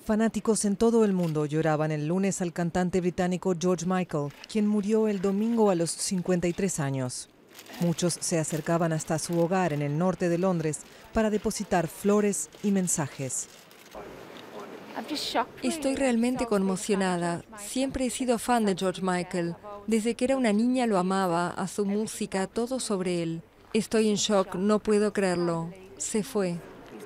Fanáticos en todo el mundo lloraban el lunes al cantante británico George Michael, quien murió el domingo a los 53 años. Muchos se acercaban hasta su hogar en el norte de Londres para depositar flores y mensajes. Estoy realmente conmocionada. Siempre he sido fan de George Michael. Desde que era una niña lo amaba, a su música, todo sobre él. Estoy en shock, no puedo creerlo. Se fue.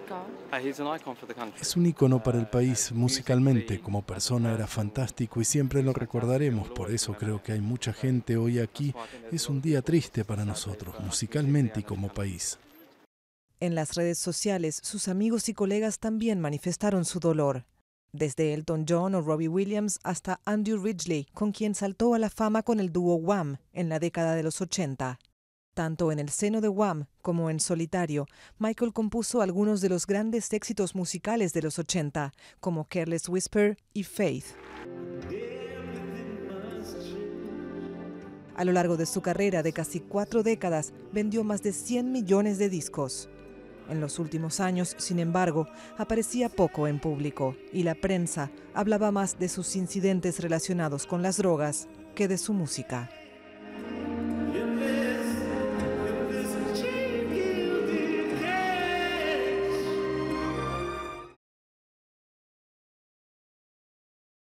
Es un ícono para el país musicalmente, como persona era fantástico y siempre lo recordaremos. Por eso creo que hay mucha gente hoy aquí. Es un día triste para nosotros, musicalmente y como país. En las redes sociales, sus amigos y colegas también manifestaron su dolor. Desde Elton John o Robbie Williams hasta Andrew Ridgeley, con quien saltó a la fama con el dúo Wham en la década de los 80. Tanto en el seno de Wham como en solitario, Michael compuso algunos de los grandes éxitos musicales de los 80, como Careless Whisper y Faith. A lo largo de su carrera de casi 4 décadas, vendió más de 100 millones de discos. En los últimos años, sin embargo, aparecía poco en público y la prensa hablaba más de sus incidentes relacionados con las drogas que de su música.